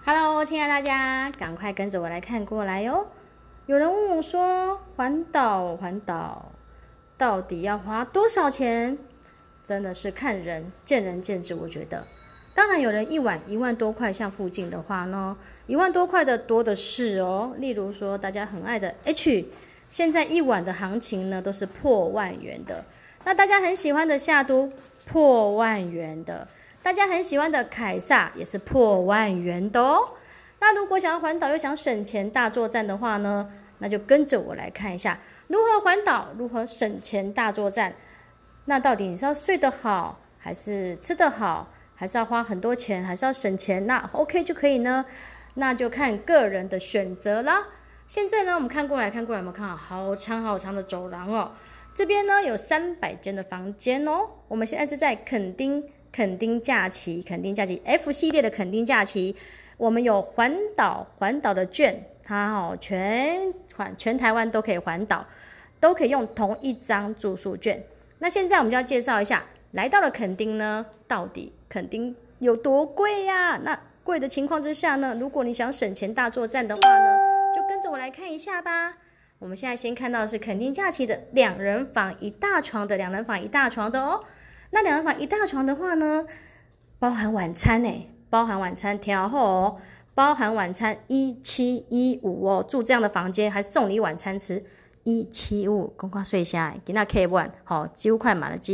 Hello，亲爱的大家，赶快跟着我来看过来哟。有人问我说，环岛到底要花多少钱？真的是看人，见仁见智。我觉得，当然有人一晚1万多块，像附近的话呢，1万多块的多的是哦。例如说，大家很爱的 H， 现在一晚的行情呢都是破万元的。那大家很喜欢的夏都破万元的。大家很喜欢的凯撒也是破万元的哦。那如果想要环岛又想省钱大作战的话呢，那就跟着我来看一下如何环岛，如何省钱大作战。那到底你是要睡得好，还是吃得好，还是要花很多钱，还是要省钱？那 OK 就可以呢？那就看个人的选择啦。现在呢，我们看过来，有没有看到好长的走廊哦？这边呢有300间的房间哦。我们现在是在垦丁假期 F 系列的垦丁假期，我们有环岛的券，它全台湾都可以环岛，都可以用同一张住宿券。那现在我们就要介绍一下，来到了垦丁呢，到底垦丁有多贵呀？那贵的情况之下呢，如果你想省钱大作战的话呢，就跟着我来看一下吧。我们现在先看到的是垦丁假期的2人房1大床的哦。那2人房1大床的话呢，包含晚餐包含晚餐调后哦，包含晚餐1715哦。住这样的房间还送你晚餐吃1715，公告睡下给那 K1 好，几乎快满了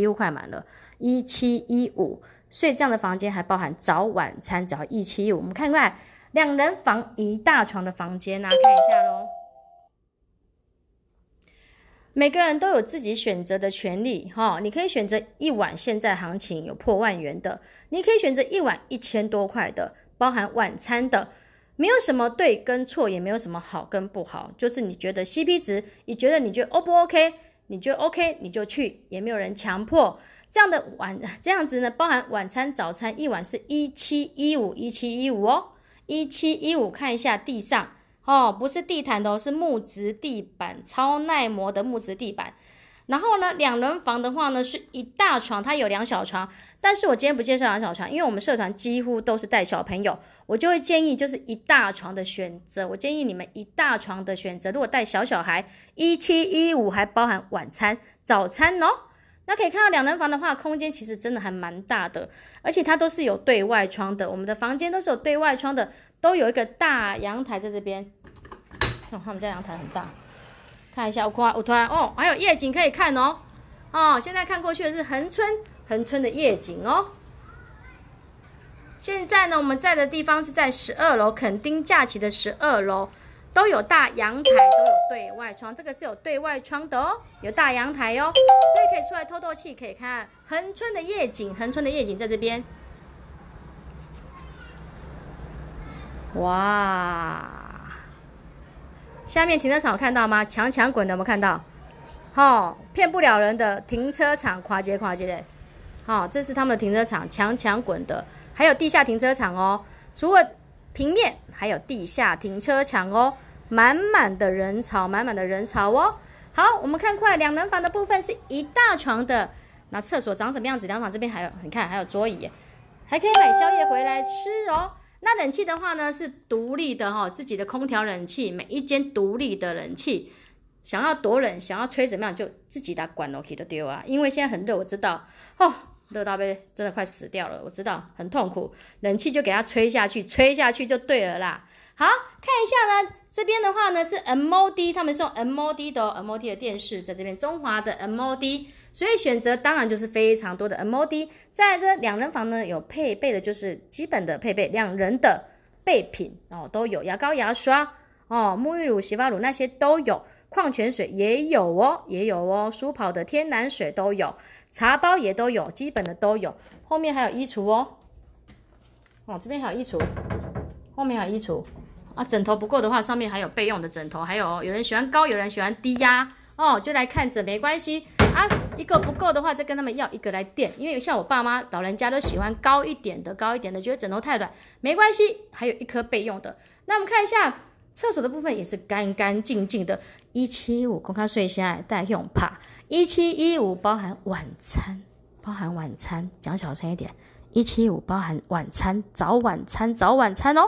1715。睡这样的房间还包含早晚餐，只要1715。我们看看2人房1大床的房间啊，看一下咯。每个人都有自己选择的权利你可以选择一晚现在行情有破万元的，你可以选择一晚1000多块的，包含晚餐的，没有什么对跟错，也没有什么好跟不好，就是你觉得 CP 值，你觉得 O 不 OK， 你觉得 OK 你就去，也没有人强迫。这样子呢，包含晚餐早餐一晚是1715哦，1715。看一下地上不是地毯的是木质地板，超耐磨的木质地板。然后呢，2人房的话呢是1大床，它有2小床，但是我今天不介绍2小床，因为我们社团几乎都是带小朋友，我就会建议就是1大床的选择。我建议你们1大床的选择，如果带小孩1715还包含晚餐早餐哦。那可以看到2人房的话，空间其实真的还蛮大的，而且它都是有对外窗的，我们的房间都是有对外窗的，都有一个大阳台在这边。他们家阳台很大，看一下我突然还有夜景可以看哦。现在看过去的是恒春的夜景哦。现在呢，我们在的地方是在12楼，垦丁假期的12楼，都有大阳台，都有对外窗，这个是有对外窗的哦，有大阳台哦，所以可以出来透透气，可以看恒春的夜景在这边。哇！下面停车场有看到吗？强滚的有没有看到？骗不了人的停车场，跨街的。这是他们的停车场，强滚的。还有地下停车场哦，除了平面，还有地下停车场哦，满满的人潮哦。好，我们看过来2人房的部分是1大床的，那厕所长什么样子？2房这边还有，你看还有桌椅，还可以买宵夜回来吃哦。那冷气的话呢是独立的自己的空调冷气，每一间独立的冷气，想要多冷，想要吹怎么样就自己把管 OK 都丢啊。因为现在很热，我知道热到被真的快死掉了，我知道很痛苦，冷气就给它吹下去就对了啦。好，看一下呢，这边的话呢是 MOD， 他们是用 MOD 的MOD 的电视在这边，中华的 MOD， 所以选择当然就是非常多的 MOD。在这2人房呢，有配备的就是基本的配备，2人的备品都有，牙膏、牙刷沐浴乳、洗发乳那些都有，矿泉水也有哦，舒跑的天然水都有，茶包也都有，基本的都有。后面还有衣橱这边还有衣橱，后面还有衣橱枕头不够的话，上面还有备用的枕头，还有人喜欢高，有人喜欢低压就来看着没关系一个不够的话再跟他们要一个来垫，因为像我爸妈老人家都喜欢高一点的，觉得枕头太软，没关系，还有一颗备用的。那我们看一下厕所的部分也是干净的，175公开睡下来带用怕，1715包含晚餐，讲小声一点，175包含晚餐，早晚餐哦。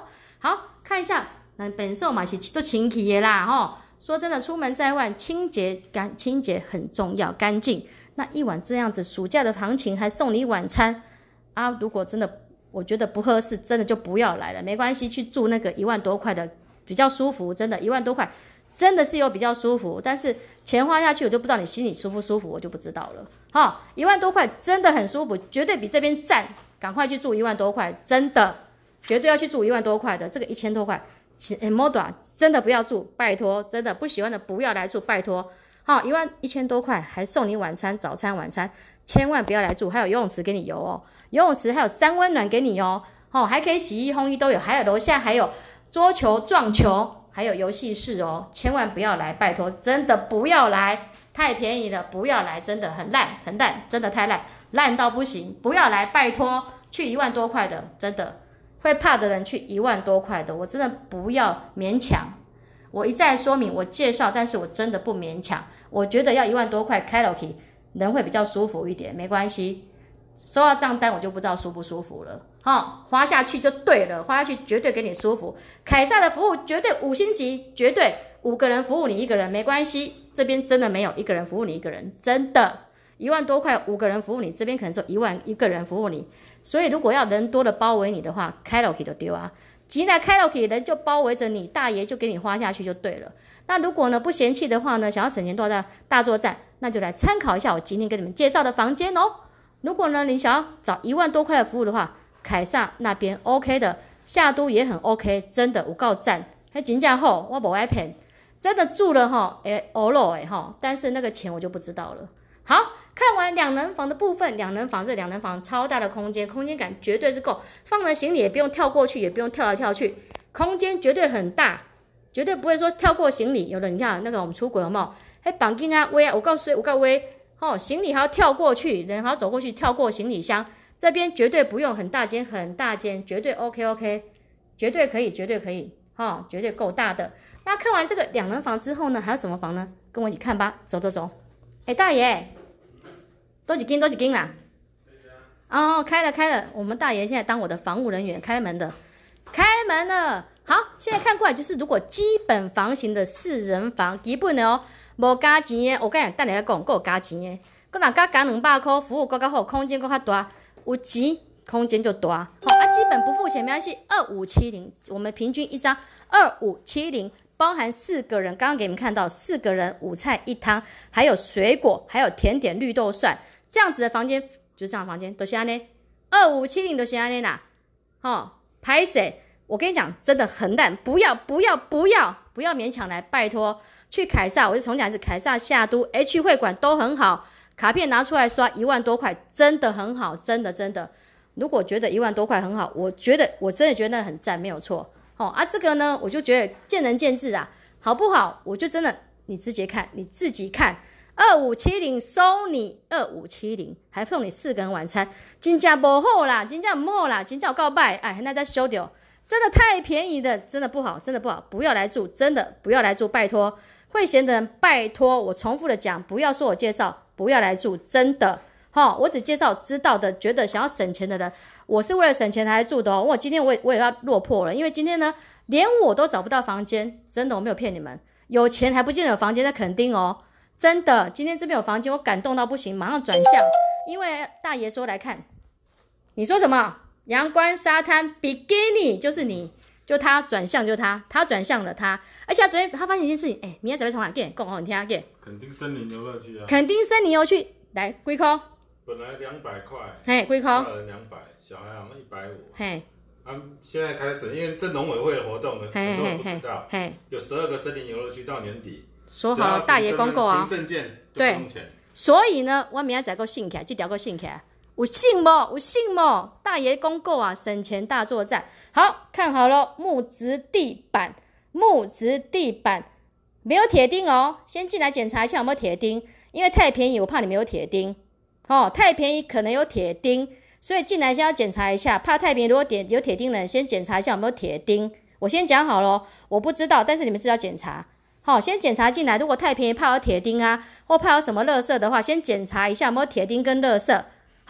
好，看一下，那本寿嘛是做清气的啦，吼。说真的，出门在外，清洁很重要，干净。那一碗这样子，暑假的行情还送你晚餐啊！如果真的我觉得不合适，真的就不要来了，没关系，去住那个1万多块的比较舒服，真的1万多块真的是有比较舒服，但是钱花下去，我就不知道你心里舒不舒服，我就不知道了。哈，1万多块真的很舒服，绝对比这边赞，赶快去住1万多块，真的绝对要去住1万多块的，这个1000多块。摩短真的不要住，拜托，真的不喜欢的不要来住，拜托。好，1000多块还送你晚餐、早餐、晚餐，千万不要来住。还有游泳池给你游哦，游泳池还有3温暖给你哦，还可以洗衣、烘衣都有，还有楼下还有桌球、撞球，还有游戏室哦，千万不要来，拜托，真的不要来，太便宜了，不要来，真的很烂，很烂，真的太烂，烂到不行，不要来，拜托，去1万多块的，真的。会怕的人去1万多块的，我真的不要勉强。我一再说明，我介绍，但是我真的不勉强。我觉得要1万多块开了去，人会比较舒服一点，没关系。收到账单我就不知道舒不舒服了，花下去就对了，花下去绝对给你舒服。凯撒的服务绝对5星级，绝对5个人服务你1个人没关系。这边真的没有1个人服务你1个人，真的1万多块5个人服务你，这边可能就1万1个人服务你。所以如果要人多的包围你的话，开了 K 就丢啊，急来开了 K 人就包围着你，大爷就给你花下去就对了。那如果呢不嫌弃的话呢，想要省钱多的大作战，那就来参考一下我今天给你们介绍的房间哦。如果呢你想要找1万多块的服务的话，凯撒那边 OK 的，夏都也很 OK， 真的有够赞，还真正好，我不爱骗，真的住了哈，欧罗但是那个钱我就不知道了。好，看完2人房的部分，这2人房超大的空间感绝对是够，放了行李也不用跳过去，也不用跳来跳去，空间绝对很大，绝对不会说跳过行李。有的你看那个我们出国有没有？还绑紧啊，围啊，我告诉行李还要跳过去，人还要走过去跳过行李箱，这边绝对不用很大间，绝对 OK， 绝对可以，绝对够大的。那看完这个2人房之后呢，还有什么房呢？跟我一起看吧，走。大爷，多几斤啦？哦，开了，我们大爷现在当我的防务人员，开门了。好，现在看过来就是如果基本房型的4人房，基本的哦，无加钱的，我跟你等下讲，还有加钱的，还若加200块，服务更加好，空间更加大，有钱空间就大。基本不付钱没关系，2570，我们平均一张2570。包含4个人，刚刚给你们看到4个人5菜1汤，还有水果，还有甜点绿豆蒜，这样子的房间就是这样的房间，都是这样呢，2570都是这样啦。拍谁？我跟你讲，真的很烂，不要勉强来，拜托。去凯撒，我就重讲一次，凯撒、夏都、H 会馆都很好，卡片拿出来刷1万多块，真的很好，真的。如果觉得1万多块很好，我真的觉得很赞，没有错。这个呢，我就觉得见仁见智啊，好不好？我就真的你自己看，2570收你2570，还送你4个人晚餐，真的不好啦，真的不好啦，真的有够歹，那再收掉，真的太便宜的，真的不好，不要来住，真的不要来住，拜托，会嫌的人拜托，我重复的讲，不要说我介绍，不要来住，真的。我只介绍知道的，觉得想要省钱的人，我是为了省钱才来住的哦。我今天我也要落魄了，因为今天呢，连我都找不到房间，真的我没有骗你们，有钱还不见得有房间，那肯定哦，真的。今天这边有房间，我感动到不行，马上转向，因为大爷说来看，你说什么？阳光沙滩比基尼就是你，就他转向就他转向了他，而且他昨天他发现一件事情，明天准备从哪见？讲你听见？ 垦丁森林游乐区啊。 垦丁森林游乐区来几块？ 本来200块， 几块？ 大人200，小孩好像150。 嘿， 现在开始，因为这农委会的活动，很多人不知道，有12个森林游乐区到年底。 说好了，大爷公告啊， 凭证件就不用钱。 所以呢，我明仔再给信起来，这条给信起来，有信不？大爷公告啊，省钱大作战。好，看好了，木质地板没有铁钉哦，先进来检查一下有没有铁钉，因为太便宜，我怕你没有铁钉。太便宜可能有铁钉，所以进来先要检查一下，怕太便宜，如果有铁钉的人先检查一下有没有铁钉。我先讲好了，我不知道，但是你们是要检查。先检查进来，如果太便宜怕有铁钉啊，或怕有什么垃圾的话，先检查一下有没有铁钉跟垃圾。好，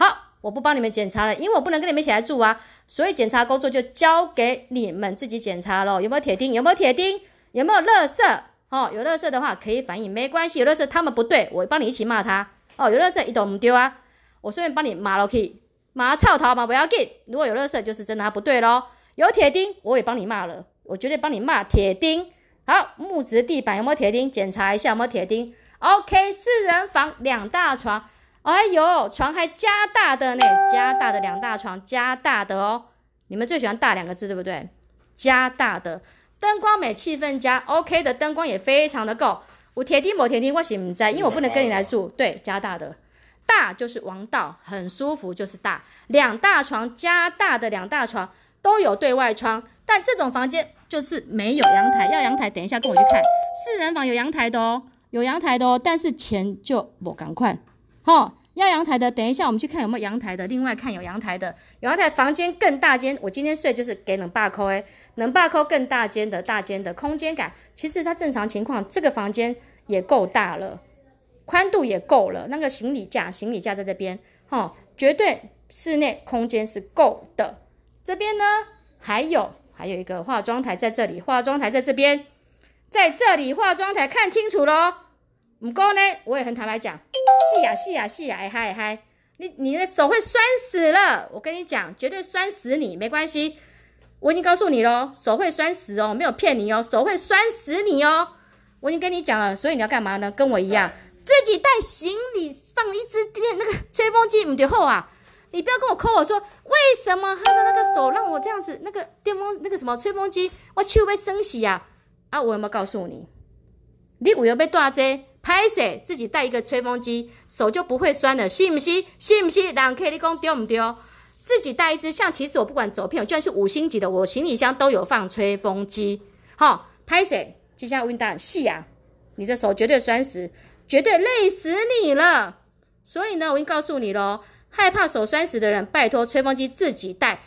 我不帮你们检查了，因为我不能跟你们一起来住啊，所以检查工作就交给你们自己检查咯。有没有铁钉？有没有铁钉？有没有垃圾？有垃圾的话可以反映，没关系，有垃圾他们不对，我帮你一起骂他。有垃圾他都不丢啊，我顺便帮你骂下去，骂臭头嘛不要紧。如果有垃圾就是真的他不对咯。有铁钉我也帮你骂了，我绝对帮你骂铁钉。好，木质地板有没有铁钉？检查一下有没有铁钉。OK， 4人房2大床，哎呦，床还加大的呢，加大的2大床，加大的哦。你们最喜欢大2个字对不对？加大的。灯光美，气氛佳 ，OK 的灯光也非常的够。有铁钉没铁钉我是不知道，因为我不能跟你来住。对，加大的，大就是王道，很舒服就是大。2大床，加大的2大床都有对外窗，但这种房间就是没有阳台。要阳台，等一下跟我去看。4人房有阳台的哦，有阳台的哦，但是钱就不赶快。要阳台的，等一下我们去看有没有阳台的。另外看有阳台的，有阳台房间更大间。我今天睡就是给200块，200块更大间的空间感。其实它正常情况，这个房间也够大了，宽度也够了。那个行李架在这边，绝对室内空间是够的。这边呢，还有一个化妆台在这里，化妆台在这边，在这里化妆台看清楚咯。不过呢，我也很坦白讲，是呀，哎嗨，你的手会酸死了，我跟你讲，绝对酸死你，没关系，我已经告诉你咯，手会酸死哦，没有骗你哦，手会酸死你哦，我已经跟你讲了，所以你要干嘛呢？跟我一样，自己带行李放一支那个吹风机，不就好啊？你不要跟我抠我说，为什么他的那个手让我这样子，那个电风那个什么吹风机，我手被生死啊？我有没有告诉你？你为了要大这？拍摄自己带一个吹风机，手就不会酸了，信不信？人可以你讲对不对？自己带一支，像其实我不管走遍，我就算去5星级的，我行李箱都有放吹风机。拍摄就像温蛋是啊，你的手绝对酸死，绝对累死你了。所以呢，我已经告诉你咯，害怕手酸死的人，拜托吹风机自己带，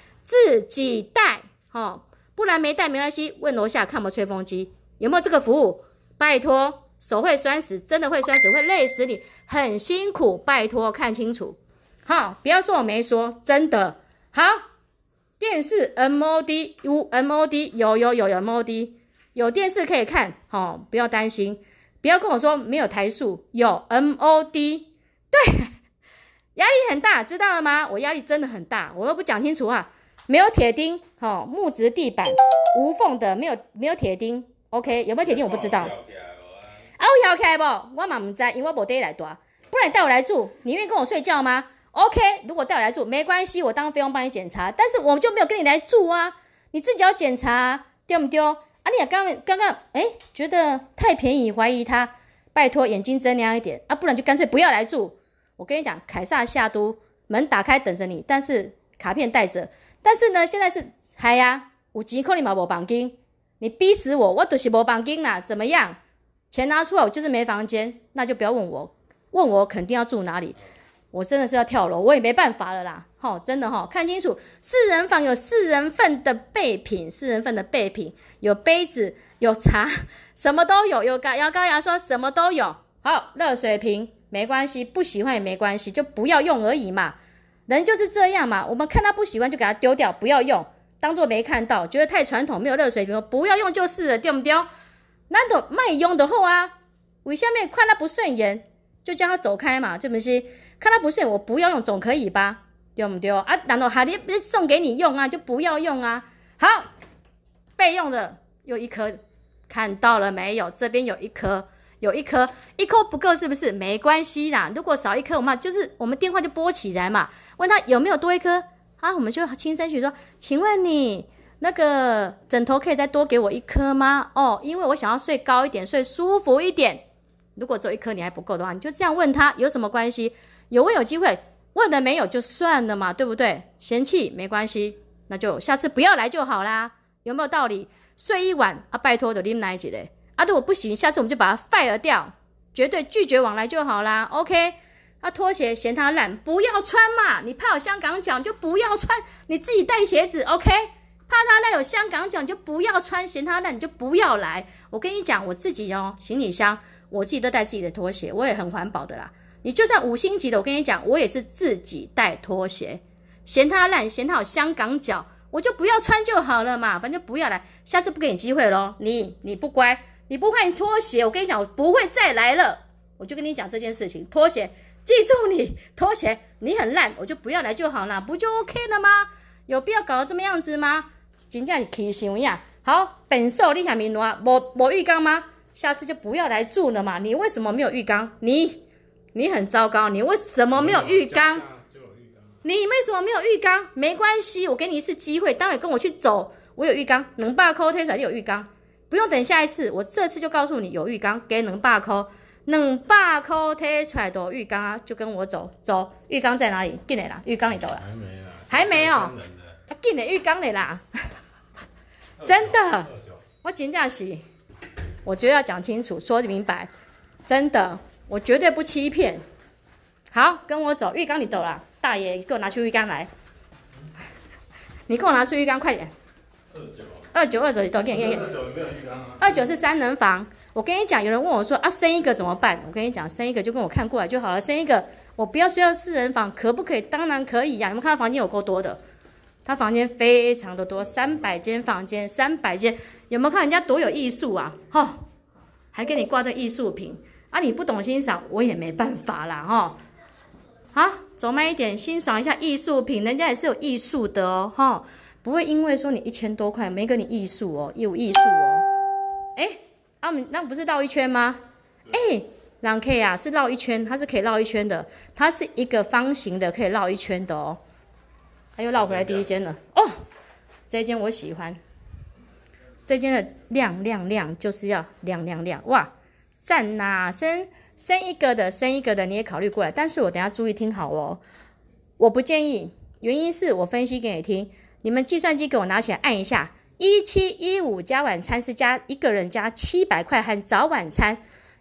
不然没带没关系，问楼下看有没有吹风机，有没有这个服务？拜托。手会酸死，真的会酸死，会累死你，很辛苦，拜托看清楚。不要说我没说，真的。好，电视 MOD 有 MOD 有 MOD， 有电视可以看，不要担心，不要跟我说没有台数，有 MOD， 对，压力很大，知道了吗？我压力真的很大，我又不讲清楚啊，没有铁钉，木质地板，无缝的，没有铁钉 ，OK， 有没有铁钉我不知道。有摇起来不？我嘛不知道，因为我没带来住。不然你带我来住，你愿意跟我睡觉吗 ？OK， 如果带我来住没关系，我当费用帮你检查。但是我就没有跟你来住啊，你自己要检查，对不对？你也刚刚觉得太便宜，怀疑他，拜托眼睛睁亮一点啊，不然就干脆不要来住。我跟你讲，凯撒夏都门打开等着你，但是卡片带着。但是呢，现在是有钱可能嘛没房间，你逼死我，我就是没房间啦，怎么样？钱拿出来，我就是没房间，那就不要问我肯定要住哪里，我真的是要跳楼，我也没办法了啦。真的看清楚，4人房有4人份的备品，4人份的备品有杯子，有茶，什么都有，有牙膏、牙刷，什么都有。好，热水瓶没关系，不喜欢也没关系，就不要用而已嘛。人就是这样嘛，我们看他不喜欢就给他丢掉，不要用，当做没看到，觉得太传统，没有热水瓶，不要用就是了，对不对？那都卖用的好啊，为什么看他不顺眼就叫他走开嘛？对不是？看他不顺眼我不要用总可以吧？对不对啊？难道还得送给你用啊？就不要用啊？好，备用的有1颗，看到了没有？这边有1颗不够是不是？没关系啦，如果少1颗，我们电话就拨起来嘛，问他有没有多1颗啊？我们就轻声许说，请问你。那个枕头可以再多给我1颗吗？因为我想要睡高一点，睡舒服一点。如果只有1颗你还不够的话，你就这样问他，有什么关系？有机会，问的没有就算了嘛，对不对？嫌弃没关系，那就下次不要来就好啦，有没有道理？睡一晚拜托就拎来一个如果不行，下次我们就把它 fire 掉，绝对拒绝往来就好啦。OK，拖鞋嫌它烂，不要穿嘛。你怕有香港脚，你就不要穿，你自己带鞋子 OK。怕它烂有香港脚，你就不要穿；嫌它烂，你就不要来。我跟你讲，我自己行李箱我自己都带自己的拖鞋，我也很环保的啦。 你就算5星级的，我跟你讲，我也是自己带拖鞋，嫌它烂，嫌它有香港脚，我就不要穿就好了嘛，反正不要来，下次不给你机会咯。你不乖，你不换拖鞋，我跟你讲，我不会再来了。我就跟你讲这件事情，拖鞋，记住你拖鞋，你很烂，我就不要来就好了，不就 OK 了吗？有必要搞到这么样子吗？真正是气伤呀！好，本寿你下面没浴缸吗？下次就不要来住了嘛。你为什么没有浴缸？你很糟糕，你为什么没有浴缸？你为什么没有浴缸？没关系，我给你一次机会，待会跟我去走。我有浴缸，200块贴出来就有浴缸，不用等下一次，我这次就告诉你有浴缸，给200块，200块贴出来都有浴缸啊，就跟我走。浴缸在哪里？进来啦，浴缸里头了。还没哦，进来浴缸里啦。真的，我真正是，我觉得要讲清楚，说明白，真的。我绝对不欺骗。好，跟我走，浴缸你走了，大爷，给我拿出浴缸来。你给我拿出浴缸，快点。29，你都给你。29没有浴缸啊。29是3人房。我跟你讲，有人问我说啊，生一个怎么办？我跟你讲，生一个就跟我看过来就好了。生一个，我不要睡到4人房，可不可以？当然可以呀、有没有看到房间有够多的？他房间非常的多，300间房间，300间，有没有看人家多有艺术啊？还给你挂这艺术品。啊，你不懂欣赏，我也没办法啦，好，走慢一点，欣赏一下艺术品，人家也是有艺术的哦，不会因为说你1000多块没给你艺术哦，有艺术哦，那不是绕一圈吗？人可以啊，是绕一圈，它是可以绕一圈的，它是一个方形的，可以绕一圈的哦。它又绕回来第一间了哦，这一间我喜欢，这间的亮就是要亮，哇！赞呐，生一个的你也考虑过来，但是我等一下注意听好哦，我不建议，原因是我分析给你听，你们计算机给我拿起来按一下，1715加晚餐是加一个人加700块和早晚餐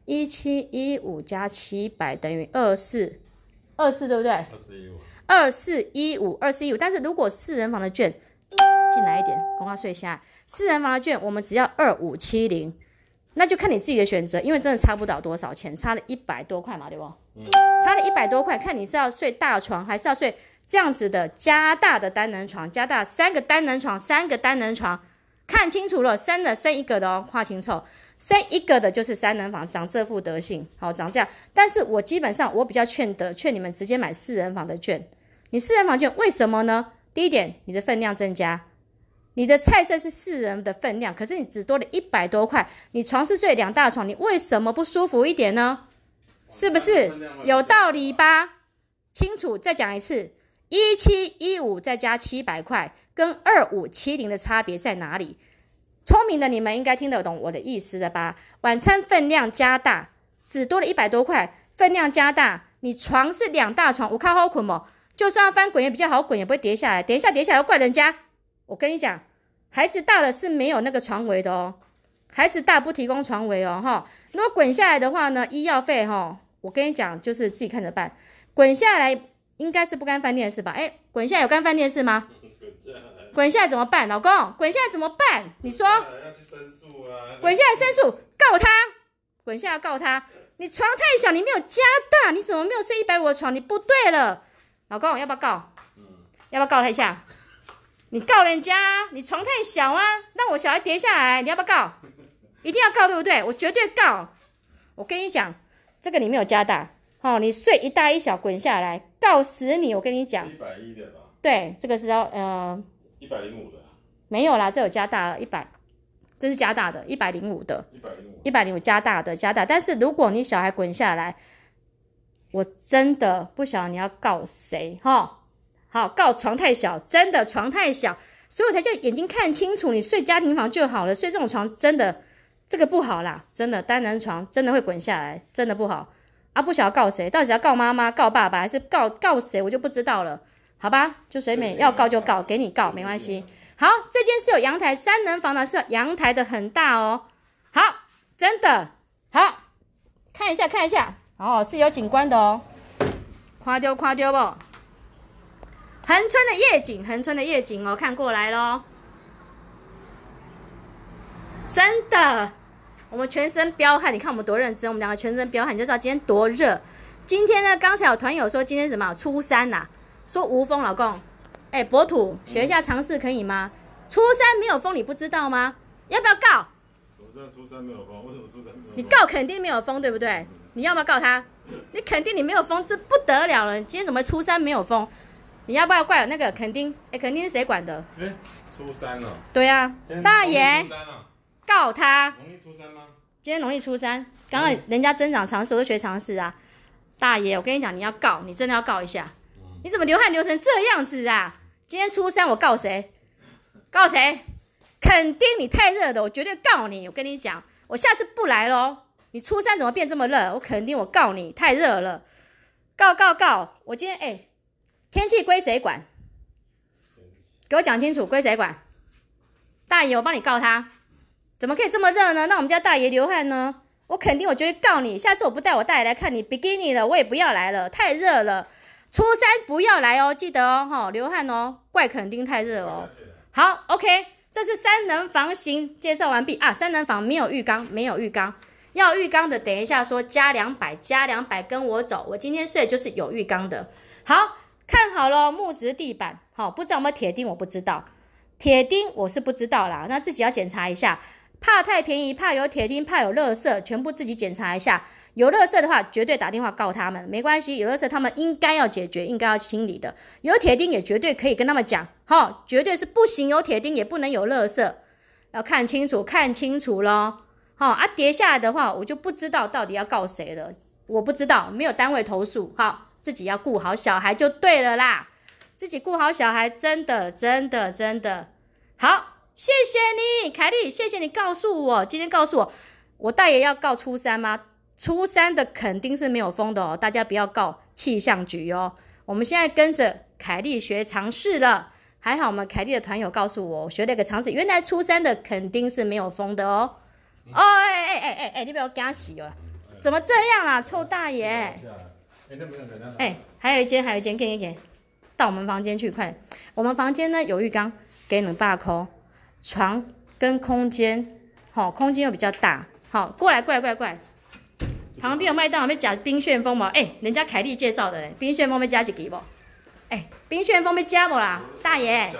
，1715加700等于24对不对？2415，但是如果4人房的券进来一点，公告税下，4人房的券我们只要2570。那就看你自己的选择，因为真的差不了多少钱，差了100多块嘛，对不？差了100多块，看你是要睡大床，还是要睡这样子的加大的单人床，加大3个单人床，看清楚了，生一个的哦，画清楚，生一个的就是3人房，长这副德性，好，长这样。但是我基本上我比较劝你们直接买4人房的券，你4人房券为什么呢？第一点，你的分量增加。你的菜色是4人的分量，可是你只多了100多块，你床是睡2大床，你为什么不舒服一点呢？是不是有道理吧？清楚，再讲一次，1715再加700块跟2570的差别在哪里？聪明的你们应该听得懂我的意思了吧？晚餐分量加大，只多了100多块，分量加大，你床是2大床，我看好捆不？就算要翻滚也比较好滚，也不会跌下来，跌下来要怪人家。我跟你讲。孩子大了是没有那个床围的哦，孩子大不提供床围哦，如果滚下来的话呢，医药费我跟你讲就是自己看着办。滚下来应该是不干饭店的事吧？滚下来有干饭店的事吗？滚下来怎么办？老公，滚下来怎么办？你说？ 要去申诉啊！ 滚下来申诉，告他！滚下来告他！你床太小，你没有加大，你怎么没有睡150的床？你不对了，老公要不要告？要不要告他一下？你告人家，你床太小啊，让我小孩跌下来，你要不要告？一定要告，对不对？我绝对告。我跟你讲，这个你没有加大，你睡一大一小滚下来，告死你！我跟你讲 ，110的吧？ 对，这个是要 105的， 没有啦，这有加大了100，这是加大的105的，105加大的加大。但是如果你小孩滚下来，我真的不晓得你要告谁好，告床太小，真的床太小，所以我才叫眼睛看清楚，你睡家庭房就好了，睡这种床真的这个不好啦，真的单人床真的会滚下来，真的不好啊！不晓得告谁，到底要告妈妈、告爸爸，还是告谁，我就不知道了，好吧？就随便要告就告，给你告没关系。好，这间是有阳台，3人房呢是有阳台的，很大哦。好，真的好，看一下是有景观的哦，看到不？恒春的夜景哦，看过来咯。真的，我们全身彪悍，你看我们多认真，我们2个全身彪悍，你就知道今天多热。 今天呢，刚才有团友说今天什么初三呐、说无风，老公，哎，博土学一下常识可以吗？初三没有风，你不知道吗？要不要告？ 我知道初三没有风，为什么初三没有风？ 你告肯定没有风，对不对？你要不要告他？你肯定你没有风，这不得了了！你今天怎么初三没有风？你要不要怪那个垦丁？哎，垦丁是谁管的？ 哎，初三了。 对啊，大爷告他。 农历初三吗？ 今天农历初三，刚刚人家增长常识，我都学常识啊。大爷，我跟你讲，你要告，你真的要告一下。你怎么流汗流成这样子啊？今天初三，我告谁？告谁？肯定你太热的，我绝对告你。我跟你讲，我下次不来咯。你初三怎么变这么热？我肯定我告你，太热了。告！我今天天气归谁管？给我讲清楚，归谁管？大爷，我帮你告他。怎么可以这么热呢？那我们家大爷流汗呢？我肯定，我绝对告你。下次我不带我大爷来看你比基尼了，我也不要来了，太热了。初三不要来哦，记得哦，流汗哦，怪垦丁太热哦。好 ，OK， 这是3人房型介绍完毕啊。3人房没有浴缸，要浴缸的等一下说加200跟我走。我今天睡就是有浴缸的。好，看好了，木质地板，好，不知道有没有铁钉，我不知道，铁钉我是不知道啦，那自己要检查一下。怕太便宜，怕有铁钉，怕有垃圾，全部自己检查一下。有垃圾的话，绝对打电话告他们，没关系。有垃圾他们应该要解决，应该要清理的。有铁钉也绝对可以跟他们讲，绝对是不行。有铁钉也不能有垃圾，要看清楚咯。跌下来的话，我就不知道到底要告谁了，我不知道，没有单位投诉。好，自己要顾好小孩就对了啦，自己顾好小孩，真的好。谢谢你，凯莉，谢谢你告诉我，今天告诉我，我大爷要告初三吗？初三的肯定是没有风的哦，大家不要告气象局哦。我们现在跟着凯莉学常识了，还好我们凯莉的团友告诉我，我学了一个常识，原来初三的肯定是没有风的哦。你不要给他洗了，怎么这样啦，臭大爷！还有一间，给，到我们房间去，快点。我们房间呢有浴缸，给200块。床跟空间，空间又比较大，过来，旁边有麦当劳，要加冰旋风吗？人家凯莉介绍的嘞，冰旋风要加一支不？冰旋风要加不啦，大爷？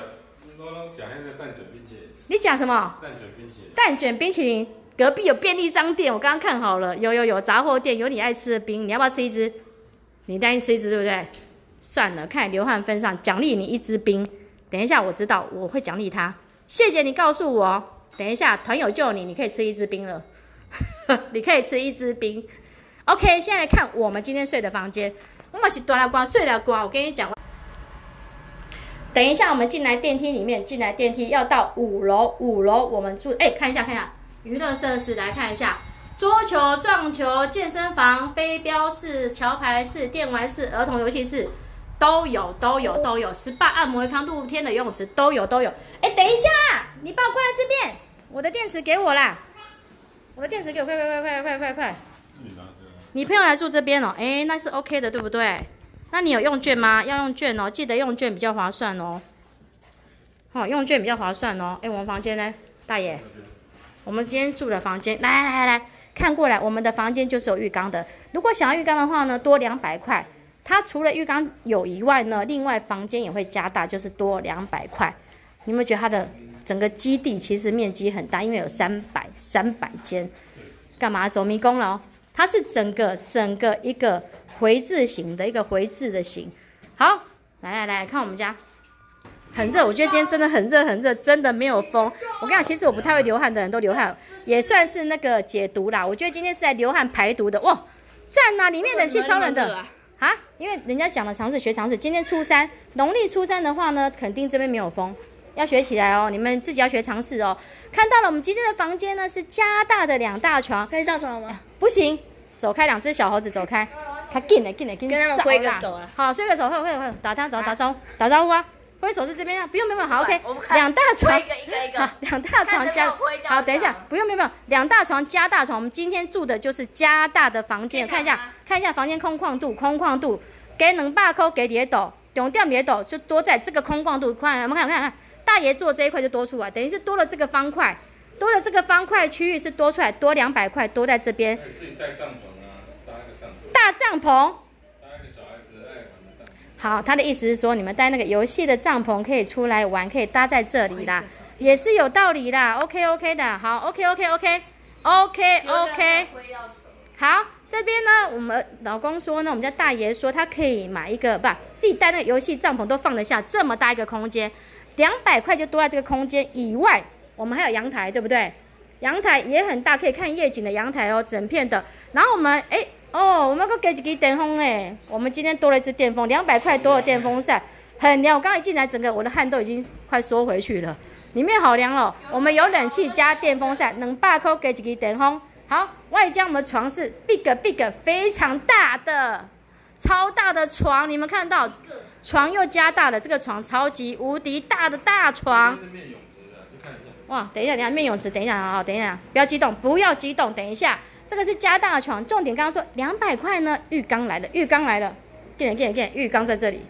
你讲什么？蛋卷冰淇淋，隔壁有便利商店，我刚刚看好了，有杂货店，有你爱吃的冰，你要不要吃一支？你答应吃一支对不对？算了，看流汗分上，奖励你1支冰。等一下我知道我会奖励他。谢谢你告诉我，等一下团友救你可以吃1支冰了，你可以吃1支冰。OK， 现在来看我们今天睡的房间，我们是大了光睡了光。我跟你讲，等一下我们进来电梯里面，要到5楼，我们住，看一下娱乐设施，来看一下桌球、撞球、健身房、飞镖室、桥牌室、电玩室、儿童游戏室。都有，SPA 按摩、康露天的游泳池都有。等一下，你把我挂在这边，我的电池给我啦，快！你朋友来住这边哦，那是 OK 的，对不对？那你有用券吗？要用券哦，记得用券比较划算哦。用券比较划算哦。我们房间呢，大爷，我们今天住的房间，来，看过来，我们的房间就是有浴缸的。如果想要浴缸的话呢，多200块。它除了浴缸有以外呢，另外房间也会加大，就是多200块。你有没有觉得它的整个基地其实面积很大？因为有300间，干嘛走迷宫了哦？它是整个一个回字形的一个回字的形。好，来看我们家，很热，我觉得今天真的很热，真的没有风。我跟你讲，其实我不太会流汗的人都流汗，也算是那个解毒啦。我觉得今天是来流汗排毒的，哇，赞啊！里面冷气超冷的。因为人家讲了常识学常识，今天初三，农历初三的话呢，肯定这边没有风，要学起来哦，你们自己要学常识哦。看到了，我们今天的房间呢是加大的2大床， 可以上床吗？ 不行，走开，2只小猴子走开，他进来，跟他们挥个手啊。 好，挥个手，会，打招呼啊。挥手是这边啊，不用，好 ，OK。2大床， 一个。 好，2大床加，好，等一下，不用，2大床加大床，我们今天住的就是加大的房间，看一下房间空旷度，给200块给叠斗，重点叠斗就多在这个空旷度，看，大爷坐这一块就多出来，等于是多了这个方块，区域是多出来，多200块，多在这边。 自己带帐篷啊，搭一个帐篷。 大帐篷， 好，他的意思是说，你们带那个游戏的帐篷可以出来玩，可以搭在这里啦，也是有道理啦。OK 的，好 OK。好，这边呢，我们老公说呢，我们家大爷说他可以买一个，自己带那个游戏帐篷都放得下这么大一个空间，200块就多在这个空间以外，我们还有阳台，对不对？阳台也很大，可以看夜景的阳台哦，整片的。然后我们我们给一个电风我们今天多了一支电风，200块多的电风扇，很凉。我刚一进来，整个我的汗都已经快缩回去了，里面好凉哦。我们有冷气加电风扇，200块给一个电风。好，外加我们的床是 big 非常大的，超大的床，你们看到床又加大了，这个床超级无敌大的大床。哇，等一下，面泳池，等一下，不要激动，等一下。这个是加大床，重点刚刚说200块呢，浴缸来了，电，浴缸在这里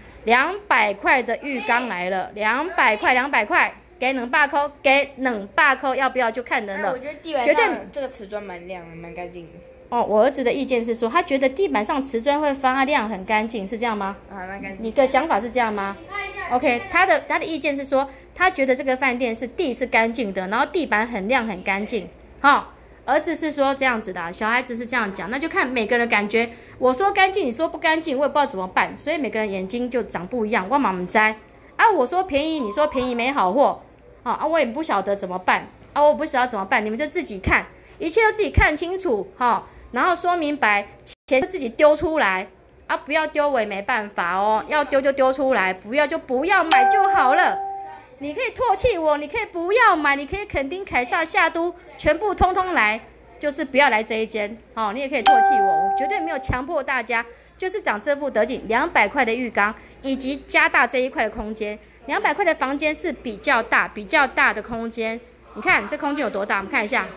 ，200块的浴缸来了，200块，给200块，给200块，要不要就看人了。 我觉得地板上这个瓷砖蛮亮的，蛮干净的。 哦，我儿子的意见是说，他觉得地板上瓷砖会发亮，很干净，是这样吗？ 蛮干净。 你的想法是这样吗？OK， 他的意见是说，他觉得这个饭店地是干净的，然后地板很亮很干净，儿子是说这样子的，小孩子是这样讲，那就看每个人感觉。我说干净，你说不干净，我也不知道怎么办，所以每个人眼睛就长不一样。我嘛不知我说便宜，你说便宜没好货，我也不晓得怎么办，我不晓得怎么办，你们就自己看，一切都自己看清楚，然后说明白，钱就自己丢出来，不要丢我也没办法哦，要丢就丢出来，不要就不要买就好了。你可以唾弃我，你可以不要买，你可以垦丁、凯撒、夏都全部通通来，就是不要来这一间你也可以唾弃我，我绝对没有强迫大家，就是长这副德景。200块的浴缸以及加大这一块的空间，200块的房间是比较大的空间。你看这空间有多大？我们看一下，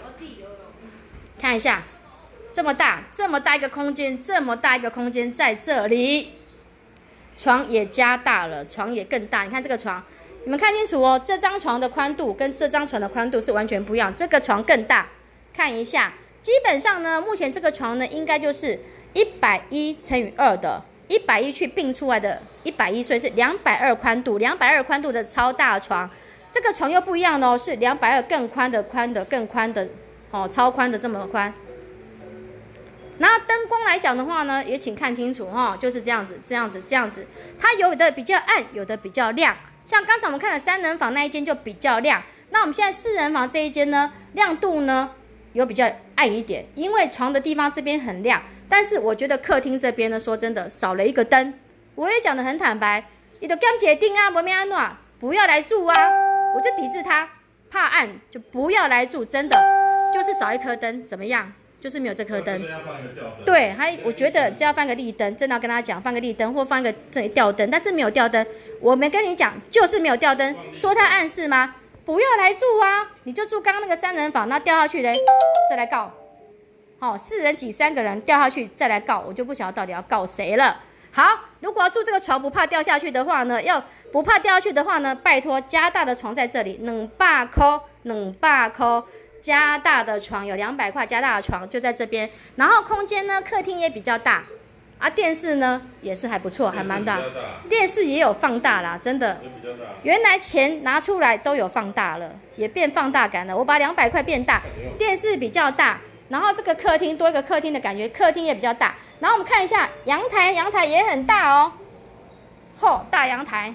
这么大一个空间，在这里，床也加大了，床也更大。你看这个床。你们看清楚哦，这张床的宽度跟这张床的宽度是完全不一样，这个床更大。看一下，基本上呢，目前这个床呢，应该就是110乘以2的，110去并出来的110，所以是220宽度，220宽度的超大床。这个床又不一样哦，是220更宽的，超宽的这么宽。然后灯光来讲的话呢，也请看清楚就是这样子，它有的比较暗，有的比较亮。像刚才我们看的3人房那一间就比较亮，那我们现在4人房这一间呢，亮度呢有比较暗一点，因为床的地方这边很亮，但是我觉得客厅这边呢，说真的少了一个灯。我也讲得很坦白，你都减解定啊，没咩安怎，不要来住啊，我就抵制他，怕暗就不要来住，真的就是少一颗灯，怎么样？就是没有这颗灯，对，我觉得就要放个立灯，真的要跟他讲放个立灯或放一个这里吊灯，但是没有吊灯，我没跟你讲，就是没有吊灯，说他暗示吗？不要来住啊，你就住刚刚那个3人房，那掉下去嘞，再来告，4人挤3个人掉下去再来告，我就不晓得到底要告谁了。好，如果要住这个床不怕掉下去的话呢，拜托加大的床在这里，200块。加大的床有200块，加大的床就在这边，然后空间呢，客厅也比较大，电视呢也是还不错，还蛮大，电视也有放大啦，真的，原来钱拿出来都有放大了，也变放大感了，我把200块变大，电视比较大，然后这个客厅多一个客厅的感觉，客厅也比较大，然后我们看一下阳台也很大哦，大阳台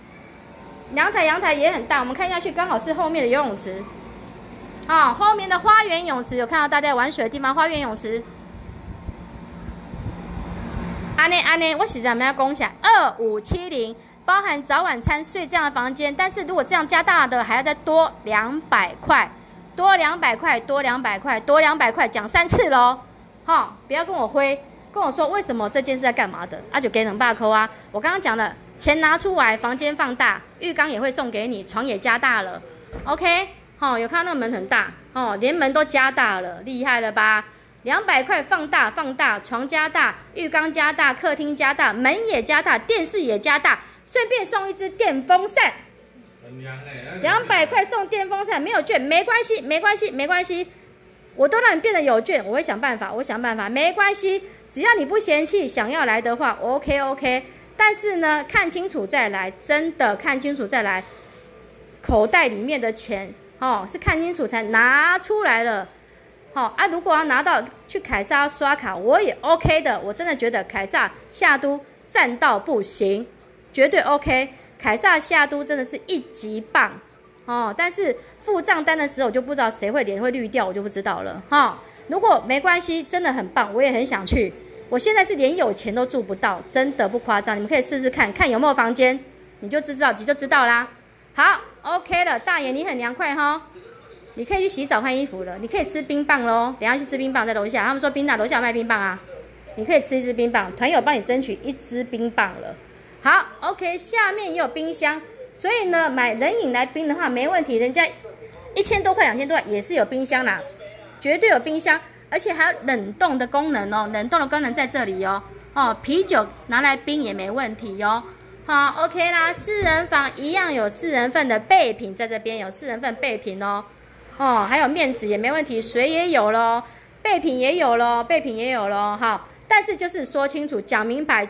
也很大，我们看下去刚好是后面的游泳池。后面的花园泳池有看到大家玩水的地方，花园泳池。安内，我实在没要讲起来，2570包含早晚餐睡这样的房间，但是如果这样加大的还要再多200块，多200块，讲3次咯。不要跟我挥，跟我说为什么这件事在干嘛的，就给200块啊。我刚刚讲了，钱拿出来，房间放大，浴缸也会送给你，床也加大了 ，OK。有看到那个门很大连门都加大了，厉害了吧？200块放大，床加大，浴缸加大，客厅加大，门也加大，电视也加大，顺便送一支电风扇。200块送电风扇，没有券没关系，我都让你变得有券，我会想办法，没关系，只要你不嫌弃，想要来的话 ，OK。 但是呢，看清楚再来，真的看清楚再来，口袋里面的钱是看清楚才拿出来了。如果要拿到去凯撒刷卡，我也 OK 的。我真的觉得凯撒夏都赞到不行，绝对 OK。凯撒夏都真的是一级棒但是付账单的时候，我就不知道谁会脸会绿掉，我就不知道了如果没关系，真的很棒，我也很想去。我现在是连有钱都住不到，真的不夸张。你们可以试试看，看有没有房间，你就知道啦。好 ，OK 了，大爷你很凉快你可以去洗澡换衣服了，你可以吃冰棒咯。等一下去吃冰棒，在楼下，他们说冰大楼下卖冰棒啊，你可以吃一支冰棒，团友帮你争取一支冰棒了。好 ，OK， 下面也有冰箱，所以呢，买冷饮来冰的话没问题，人家1000多块、2000多块也是有冰箱啦，绝对有冰箱，而且还有冷冻的功能冷冻的功能在这里啤酒拿来冰也没问题好 ，OK 啦，4人房一样有4人份的备品在这边，有4人份备品还有面纸也没问题，水也有咯，备品也有咯，好，但是就是说清楚，讲明白，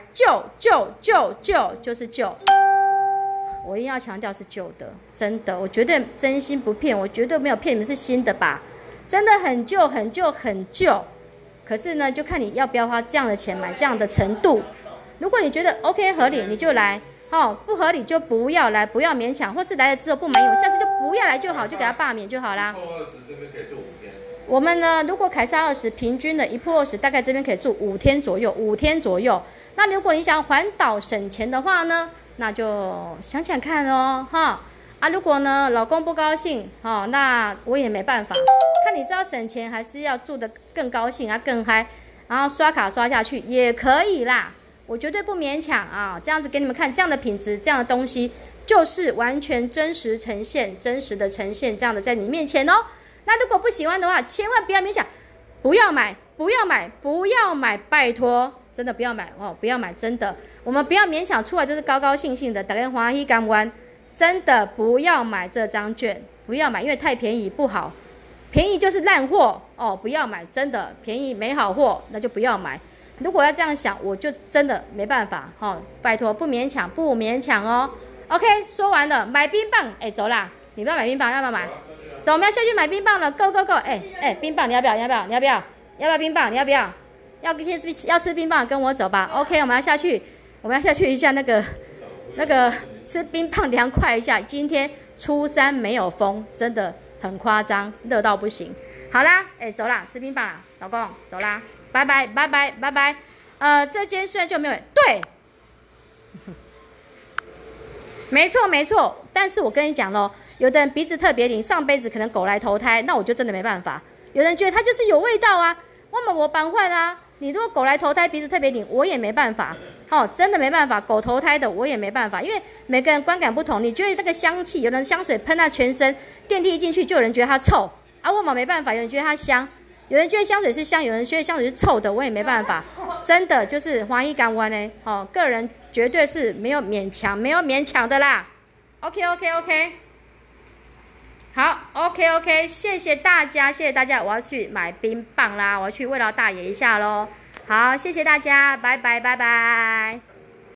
就是旧，我一定要强调是旧的，真的，我绝对真心不骗，我绝对没有骗你们是新的吧，真的很旧。可是呢，就看你要不要花这样的钱买这样的程度。如果你觉得 OK 合理，你就来。不合理就不要来，不要勉强，或是来了之后不满意，我下次就不要来就好，就给他罢免就好啦。 这边可以住5天。 我们呢，如果凯撒20平均的1泊20，大概这边可以住5天左右。那如果你想环岛省钱的话呢，那就想想看如果呢老公不高兴那我也没办法，看你是要省钱还是要住得更高兴更嗨，然后刷卡刷下去也可以啦。我绝对不勉强这样子给你们看，这样的品质，这样的东西就是完全真实的呈现，这样的在你面前那如果不喜欢的话，千万不要勉强，不要买，拜托，真的不要买不要买，真的，我们不要勉强出来就是高高兴兴的，大家欢喜甘愿，真的不要买这张券，不要买，因为太便宜不好，便宜就是烂货不要买，真的便宜没好货，那就不要买。如果要这样想，我就真的没办法拜托，不勉强OK， 说完了，买冰棒，走啦，你不要买冰棒，要不要买？走，我们要下去买冰棒了 ，Go， 冰棒你要不要冰棒？你要不要？要吃冰棒，跟我走吧。OK， 我们要下去一下那个吃冰棒凉快一下。今天初3没有风，真的很夸张，热到不行。好啦，走啦，吃冰棒啦，老公，走啦。拜拜。这间虽然就没有对，没错。但是我跟你讲咯，有的人鼻子特别灵，上辈子可能狗来投胎，那我就真的没办法。有人觉得它就是有味道我办坏啦。你如果狗来投胎鼻子特别灵，我也没办法。真的没办法，狗投胎的我也没办法，因为每个人观感不同。你觉得那个香气，有人香水喷到全身，电梯一进去就有人觉得它臭我没办法，有人觉得它香。有人觉得香水是香，有人觉得香水是臭的，我也没办法，真的就是欢喜甘愿个人绝对是没有勉强的啦。OK， 好 ，OK， 谢谢大家，我要去买冰棒啦，我要去慰劳大爷一下咯。好，谢谢大家，拜拜。